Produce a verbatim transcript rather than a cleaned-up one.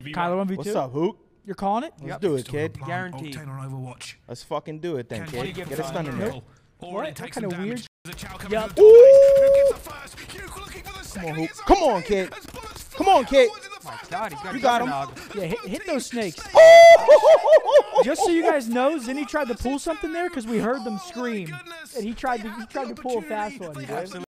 Kyler one v two. What's up, Hook? You're calling it? Let's Yep. do it, kid. Guaranteed. Let's fucking do it then, kid. Get a stun in there. What? What kind of weird? Yep. Ooh! Come on, Hook. Come on, kid. Come on, kid. Oh my God, he's got You got him. Yeah, hit, hit those snakes. Oh! Just so you guys know, Zinni tried to pull something there because we heard them scream, and he tried to he tried to pull a fast one. He did.